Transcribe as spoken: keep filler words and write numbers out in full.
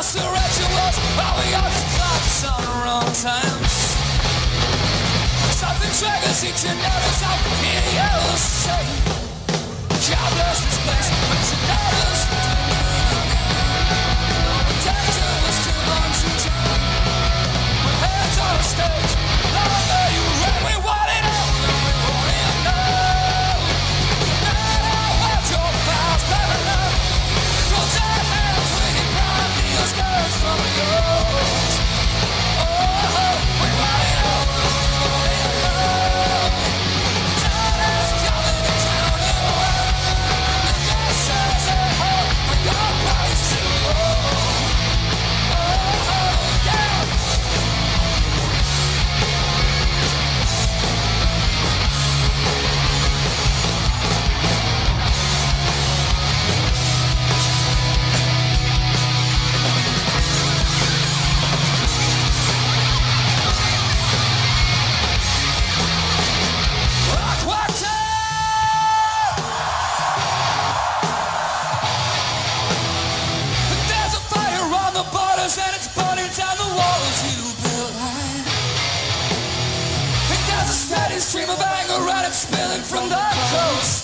lost the rituals. All we got is clocks on the wrong times. Something triggers each and every time we hear you say, God bless this place, but you notice dangerous to lunch and time. We're hands on the stage, longer you read, we want it out, and we want it now. No matter what your files better know, those dead hands with your prime deals, skirts from yours. Oh, we want it out, we want it now. Time is coming to drown you out. And this is a hope, we got price to owe. Oh, yeah. Rock water! There's a fire on the borders and it's burning down the walls you built high. And there's a steady stream of anger and it's spilling from the coast.